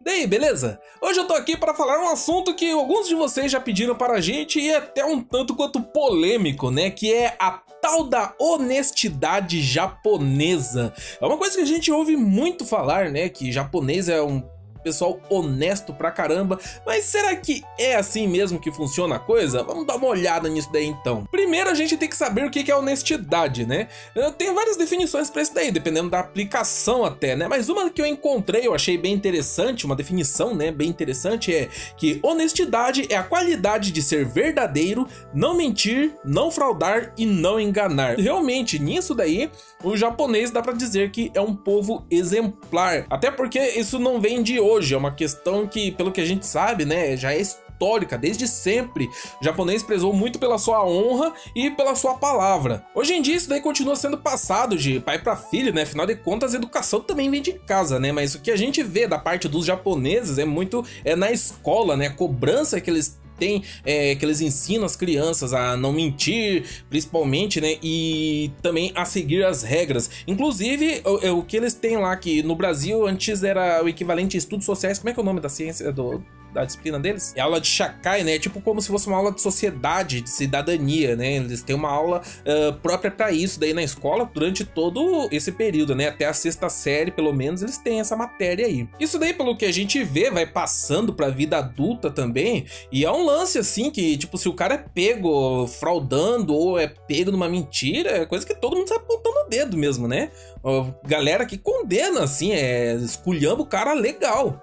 Daí, beleza? Hoje eu tô aqui para falar um assunto que alguns de vocês já pediram para a gente e é até um tanto quanto polêmico, né? Que é a tal da honestidade japonesa. É uma coisa que a gente ouve muito falar, né? Que japonês é um pessoal honesto pra caramba, mas será que é assim mesmo que funciona a coisa? Vamos dar uma olhada nisso daí então. Primeiro a gente tem que saber o que é honestidade, né? Tem várias definições pra isso daí, dependendo da aplicação até, né? Mas uma que eu encontrei, eu achei bem interessante, uma definição, né, bem interessante, é que honestidade é a qualidade de ser verdadeiro, não mentir, não fraudar e não enganar. Realmente, nisso daí, o japonês dá pra dizer que é um povo exemplar, até porque isso não vem de hoje. É uma questão que, pelo que a gente sabe, né, já é histórica, desde sempre. O japonês prezou muito pela sua honra e pela sua palavra. Hoje em dia isso daí continua sendo passado de pai para filho, né? Afinal de contas, a educação também vem de casa, né? Mas o que a gente vê da parte dos japoneses é na escola, né? A cobrança que eles tem que eles ensinam as crianças a não mentir, principalmente, né? E também a seguir as regras. Inclusive, o que eles têm lá, que no Brasil antes era o equivalente a estudos sociais. Como é que é o nome da ciência da disciplina deles? É aula de Shakai, né? Tipo como se fosse uma aula de sociedade, de cidadania, né? Eles têm uma aula própria para isso daí na escola durante todo esse período, né? Até a 6ª série, pelo menos, eles têm essa matéria aí. Isso daí, pelo que a gente vê, vai passando pra vida adulta também, e é um lance assim que, tipo, se o cara é pego fraudando ou é pego numa mentira, é coisa que todo mundo sai apontando o dedo mesmo, né? Galera que condena, assim, esculhamba o cara legal.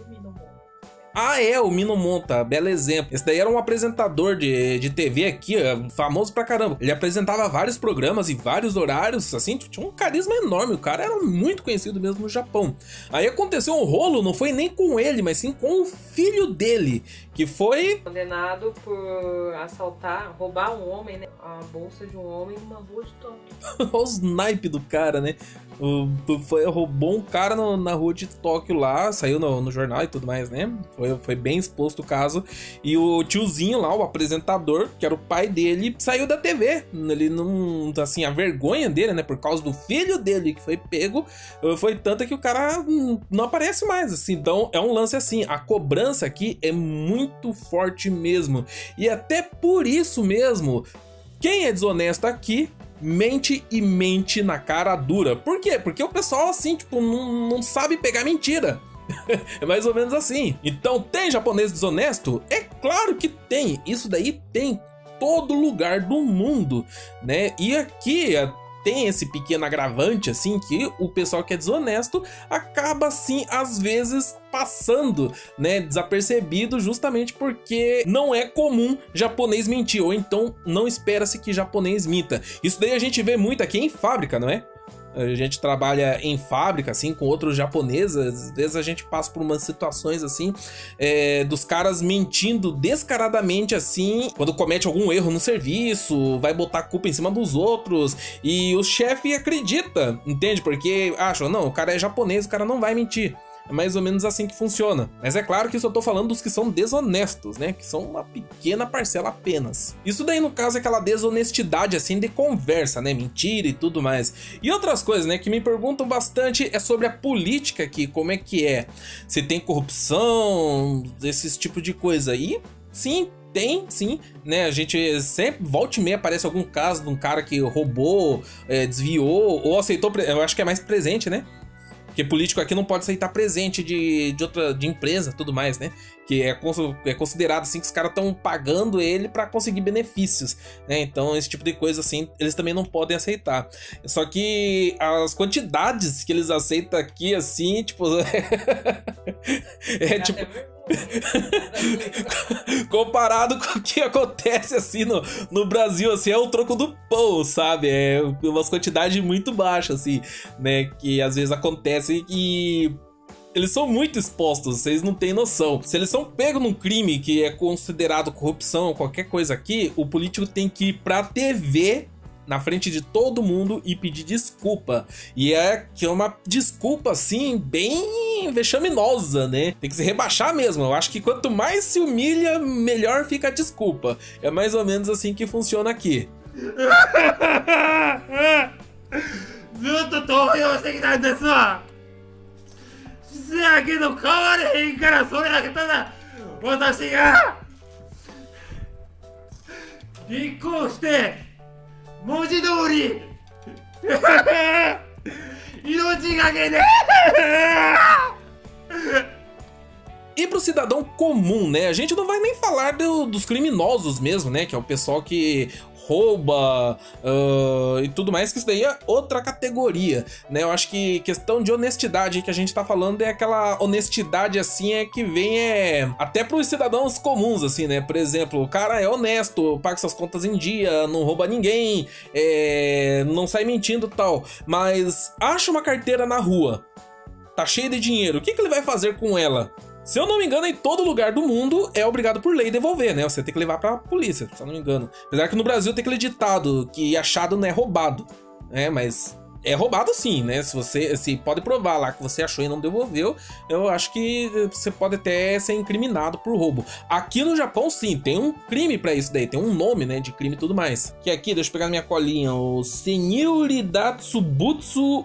Ah, o Minomonta, belo exemplo. Esse daí era um apresentador de TV aqui, famoso pra caramba. Ele apresentava vários programas e vários horários, assim, tinha um carisma enorme. O cara era muito conhecido mesmo no Japão. Aí aconteceu um rolo, não foi nem com ele, mas sim com o filho dele, que foi condenado por assaltar, roubar um homem, né? A bolsa de um homem numa rua de Tóquio. Olha os naipes do cara, né? Roubou um cara na rua de Tóquio lá, saiu no jornal e tudo mais, né? Foi bem exposto o caso. E o tiozinho lá, o apresentador, que era o pai dele, saiu da TV. Ele não... Assim, a vergonha dele, né? Por causa do filho dele que foi pego, foi tanta que o cara não aparece mais, assim. Então, é um lance assim. A cobrança aqui é muito forte mesmo. E até por isso mesmo, quem é desonesto aqui mente e mente na cara dura. Por quê? Porque o pessoal, assim, tipo, não sabe pegar mentira. É mais ou menos assim. Então, tem japonês desonesto? É claro que tem. Isso daí tem em todo lugar do mundo, né? E aqui tem esse pequeno agravante, assim, que o pessoal que é desonesto acaba, assim, às vezes passando, né, desapercebido, justamente porque não é comum japonês mentir, ou então não espera-se que japonês minta. Isso daí a gente vê muito aqui em fábrica, não é? A gente trabalha em fábrica, assim, com outros japoneses. Às vezes a gente passa por umas situações, assim, dos caras mentindo descaradamente, assim, quando comete algum erro no serviço, vai botar a culpa em cima dos outros, e o chefe acredita, entende? Porque acham, não, o cara é japonês, o cara não vai mentir. É mais ou menos assim que funciona. Mas é claro que isso eu tô falando dos que são desonestos, né? Que são uma pequena parcela apenas. Isso daí, no caso, é aquela desonestidade, assim, de conversa, né? Mentira e tudo mais. E outras coisas, né? Que me perguntam bastante é sobre a política aqui. Como é que é? Se tem corrupção, esses tipos de coisa. E, sim, tem, sim, né? A gente sempre, volta e meia, aparece algum caso de um cara que roubou, desviou ou aceitou... Eu acho que é mais presente, né? Porque político aqui não pode aceitar presente de empresa, tudo mais, né? Que é considerado assim que os caras estão pagando ele para conseguir benefícios, né? Então esse tipo de coisa assim, eles também não podem aceitar. Só que as quantidades que eles aceitam aqui, assim, tipo... tipo... comparado com o que acontece assim no Brasil, assim, é o troco do pão, sabe? É umas quantidades muito baixas, assim, né? Que às vezes acontece e eles são muito expostos, vocês não têm noção. Se eles são pegos num crime que é considerado corrupção ou qualquer coisa aqui, o político tem que ir pra TV na frente de todo mundo e pedir desculpa. E é que é uma desculpa, assim, bem vexaminosa, né? Tem que se rebaixar mesmo. Eu acho que quanto mais se humilha, melhor fica a desculpa. É mais ou menos assim que funciona aqui. せやけど変われへんから、それだけただ私が立候補して文字通り命がけで。 E pro cidadão comum, né? A gente não vai nem falar dos criminosos mesmo, né? Que é o pessoal que rouba e tudo mais, que isso daí é outra categoria, né? Eu acho que questão de honestidade que a gente tá falando é aquela honestidade, assim, que vem até pros cidadãos comuns, assim, né? Por exemplo, o cara é honesto, paga suas contas em dia, não rouba ninguém, não sai mentindo e tal, mas acha uma carteira na rua, tá cheia de dinheiro, o que ele vai fazer com ela? Se eu não me engano, em todo lugar do mundo é obrigado por lei devolver, né? Você tem que levar pra polícia, se eu não me engano. Apesar que no Brasil tem aquele ditado que achado não é roubado, né? Mas é roubado sim, né? Se pode provar lá que você achou e não devolveu, eu acho que você pode até ser incriminado por roubo. Aqui no Japão, sim, tem um crime pra isso daí, tem um nome, né, de crime e tudo mais. Que aqui, deixa eu pegar minha colinha, o Senyuridatsubutsu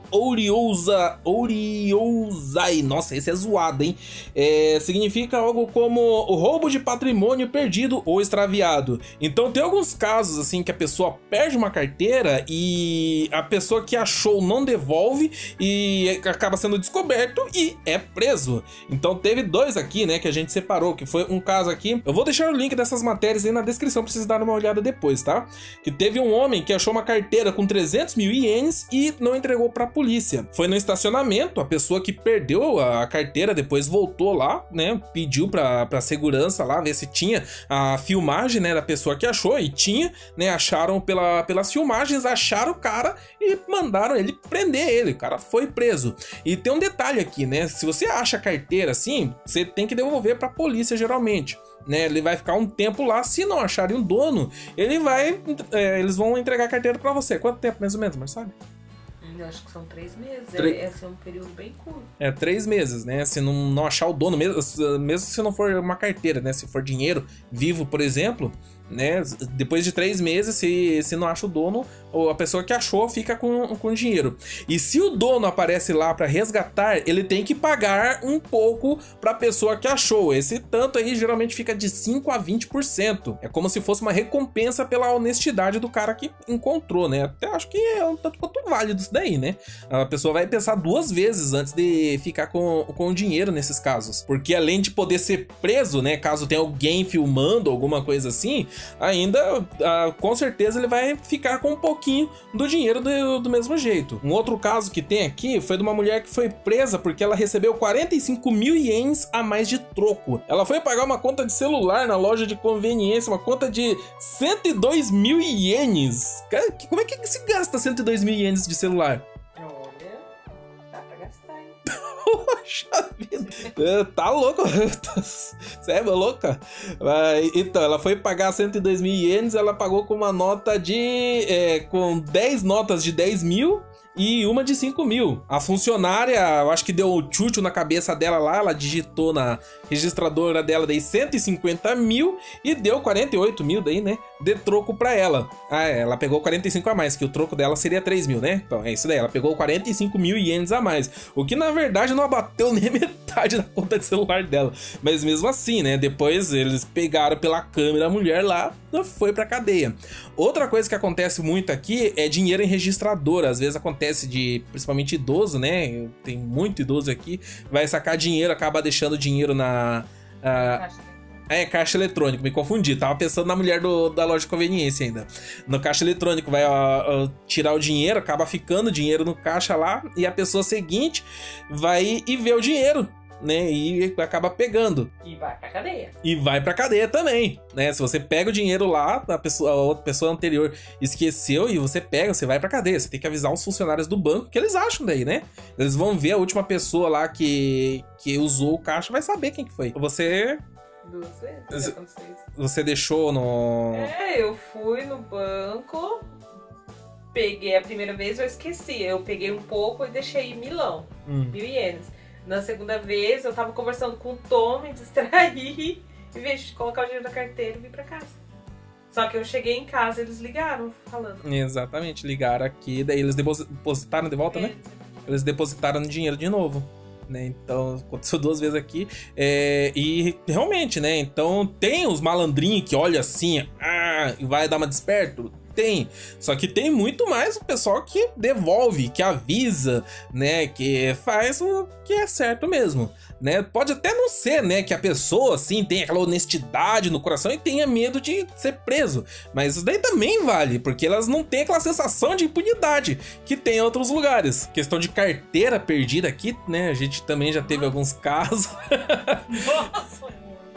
Ouriozai. Nossa, esse é zoado, hein? Significa algo como o roubo de patrimônio perdido ou extraviado. Então tem alguns casos, assim, que a pessoa perde uma carteira e a pessoa que achou não devolve e acaba sendo descoberto e é preso. Então teve dois aqui, né, que a gente separou, que foi um caso aqui. Eu vou deixar o link dessas matérias aí na descrição pra vocês darem uma olhada depois, tá? Que teve um homem que achou uma carteira com 300 mil ienes e não entregou pra polícia. Foi no estacionamento, a pessoa que perdeu a carteira depois voltou lá, né, pediu pra segurança lá ver se tinha a filmagem, né, da pessoa que achou, e tinha, né, acharam pelas filmagens, acharam o cara e mandaram ele prender ele, o cara foi preso. E tem um detalhe aqui, né, se você acha a carteira assim, você tem que devolver pra polícia geralmente, né, ele vai ficar um tempo lá, se não acharem um dono, eles vão entregar a carteira pra você. Quanto tempo mais ou menos, Marcelo? Eu acho que são 3 meses, é um período bem curto. 3 meses, né? Se não achar o dono, mesmo se não for uma carteira, né? Se for dinheiro vivo, por exemplo, né? Depois de 3 meses, se não acha o dono, ou a pessoa que achou fica com dinheiro. E se o dono aparece lá para resgatar, ele tem que pagar um pouco para a pessoa que achou. Esse tanto aí geralmente fica de 5 a 20%. É como se fosse uma recompensa pela honestidade do cara que encontrou, né? Até acho que é um tanto quanto válido isso daí, né? A pessoa vai pensar 2 vezes antes de ficar com o dinheiro nesses casos. Porque além de poder ser preso, né? Caso tenha alguém filmando, alguma coisa assim, ainda, com certeza, ele vai ficar com um pouquinho do dinheiro do mesmo jeito. Um outro caso que tem aqui foi de uma mulher que foi presa porque ela recebeu 45 mil ienes a mais de troco. Ela foi pagar uma conta de celular na loja de conveniência, uma conta de 102 mil ienes. Cara, como é que se gasta 102 mil ienes de celular? Olha, dá pra gastar, hein? Poxa vida, tá louco? Você é louca? Então, ela foi pagar 102 mil ienes, ela pagou com uma nota com 10 notas de 10 mil e uma de 5 mil. A funcionária, eu acho que deu o tchutchu na cabeça dela lá, ela digitou na registradora dela daí 150 mil e deu 48 mil daí, né, de troco pra ela. Ela pegou 45 a mais, que o troco dela seria 3 mil, né? Então é isso daí, ela pegou 45 mil ienes a mais, o que na verdade não abateu nem metade da conta de celular dela. Mas mesmo assim, né, depois eles pegaram pela câmera a mulher lá, foi pra cadeia. Outra coisa que acontece muito aqui é dinheiro em registradora. Às vezes acontece principalmente idoso, né? Tem muito idoso aqui, vai sacar dinheiro, acaba deixando dinheiro na caixa eletrônico, me confundi, tava pensando na mulher da loja de conveniência ainda. No caixa eletrônico vai tirar o dinheiro, acaba ficando dinheiro no caixa lá, e a pessoa seguinte vai e vê o dinheiro, né, e acaba pegando. E vai pra cadeia. E vai pra cadeia também, né? Se você pega o dinheiro lá, a outra pessoa anterior esqueceu e você pega, você vai pra cadeia. Você tem que avisar os funcionários do banco que eles acham daí, né? Eles vão ver a última pessoa lá que usou o caixa, vai saber quem que foi. Você... 2 vezes. Você deixou no... Eu fui no banco, peguei a primeira vez, eu esqueci. Eu peguei um pouco e deixei em Milão, 1.000 ienes. Na segunda vez, eu tava conversando com o Tom, me distraí, em vez de colocar o dinheiro na carteira, eu vim pra casa. Só que eu cheguei em casa, eles ligaram, falando. Exatamente, ligaram aqui, daí eles depositaram de volta, né? Eles depositaram dinheiro de novo. né? Então, aconteceu 2 vezes aqui. E realmente, né? Então, tem os malandrinhos que olha assim, e vai dar uma desperto. Tem, só que tem muito mais o pessoal que devolve, que avisa, né, que faz o que é certo mesmo, né? Pode até não ser, né, que a pessoa, assim, tenha aquela honestidade no coração e tenha medo de ser preso, mas isso daí também vale, porque elas não têm aquela sensação de impunidade que tem em outros lugares. Questão de carteira perdida aqui, né, a gente também já teve alguns casos. Nossa!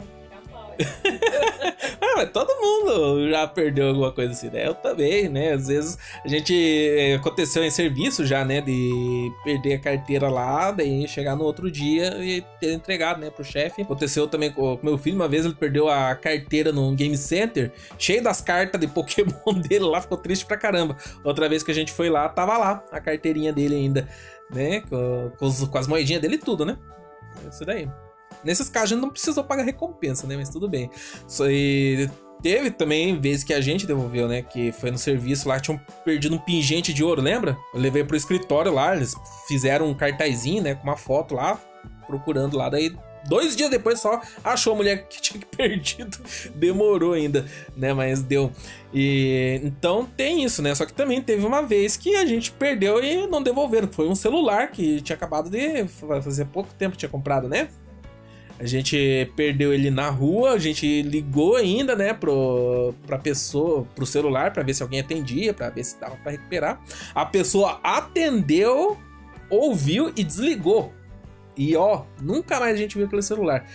Mas todo mundo já perdeu alguma coisa assim, né? Eu também, né? Às vezes a gente aconteceu em serviço já, né? De perder a carteira lá, daí chegar no outro dia e ter entregado, né? Pro chefe. Aconteceu também com meu filho, uma vez ele perdeu a carteira num game center, cheio das cartas de Pokémon dele lá, ficou triste pra caramba. Outra vez que a gente foi lá, tava lá a carteirinha dele ainda, né? Com as moedinhas dele e tudo, né? Isso daí. Nesses casos a gente não precisou pagar recompensa, né? Mas tudo bem. E teve também vezes que a gente devolveu, né? Que foi no serviço lá, tinham perdido um pingente de ouro, lembra? Eu levei pro escritório lá, eles fizeram um cartazinho, né? Com uma foto lá, procurando lá. Daí 2 dias depois só achou a mulher que tinha perdido. Demorou ainda, né? Mas deu. E então tem isso, né? Só que também teve uma vez que a gente perdeu e não devolveram. Foi um celular que tinha acabado de fazer pouco tempo que tinha comprado, né? A gente perdeu ele na rua, a gente ligou ainda, né, pra pessoa, pro celular, pra ver se alguém atendia, pra ver se dava pra recuperar. A pessoa atendeu, ouviu e desligou. E ó, nunca mais a gente viu aquele celular.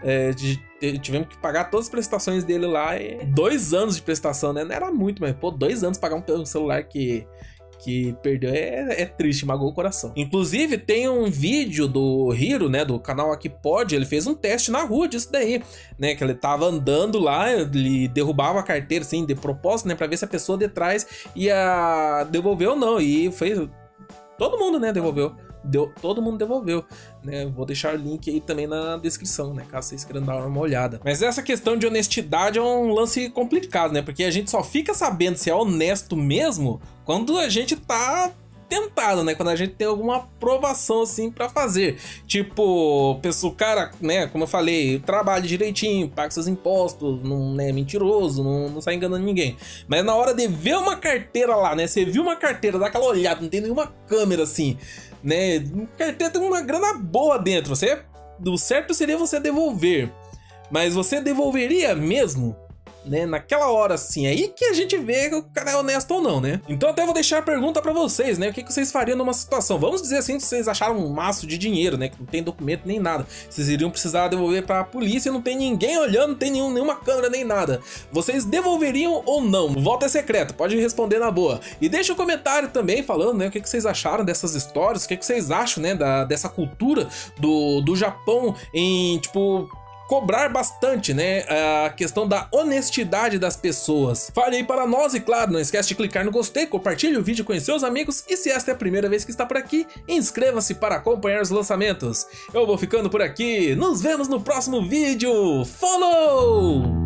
Tivemos que pagar todas as prestações dele lá. 2 anos de prestação, né? Não era muito, mas pô, 2 anos pagar um celular que perdeu é triste, magoou o coração. Inclusive, tem um vídeo do Hiro, né, do canal Aqui Pode, ele fez um teste na rua disso daí, né, que ele tava andando lá, ele derrubava a carteira, assim, de propósito, né, pra ver se a pessoa de trás ia devolver ou não, e foi... Todo mundo, né, devolveu. Todo mundo devolveu, né? Vou deixar o link aí também na descrição, né? Caso vocês queiram dar uma olhada. Mas essa questão de honestidade é um lance complicado, né? Porque a gente só fica sabendo se é honesto mesmo quando a gente tá tentado, né? Quando a gente tem alguma aprovação, assim, pra fazer. Tipo, o cara, né? Como eu falei, trabalha direitinho, paga seus impostos, não é mentiroso, não sai enganando ninguém. Mas na hora de ver uma carteira lá, né? Você viu uma carteira, dá aquela olhada, não tem nenhuma câmera, assim, né? Carteira tem uma grana boa dentro. O certo seria você devolver. Mas você devolveria mesmo? Né, naquela hora assim, aí que a gente vê que o cara é honesto ou não, né? Então até vou deixar a pergunta pra vocês, né? O que vocês fariam numa situação? Vamos dizer assim, se vocês acharam um maço de dinheiro, né? Que não tem documento nem nada. Vocês iriam precisar devolver pra polícia, não tem ninguém olhando, não tem nenhuma câmera nem nada. Vocês devolveriam ou não? O voto é secreto, pode responder na boa. E deixa um comentário também falando, né? O que vocês acharam dessas histórias, o que vocês acham, né? Dessa cultura do Japão em, tipo... cobrar bastante, né, a questão da honestidade das pessoas. Fale aí para nós e, claro, não esquece de clicar no gostei, compartilhe o vídeo com seus amigos e se esta é a primeira vez que está por aqui, inscreva-se para acompanhar os lançamentos. Eu vou ficando por aqui, nos vemos no próximo vídeo, falou!